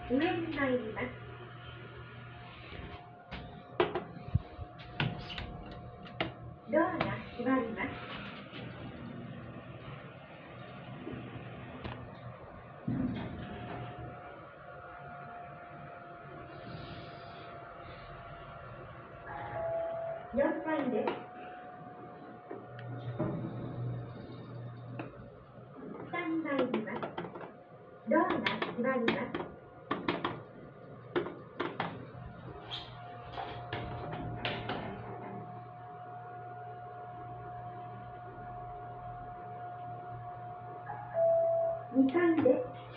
上に参ります。ドアが閉まります。4階です。下に参ります。ドアが閉まります。2階です。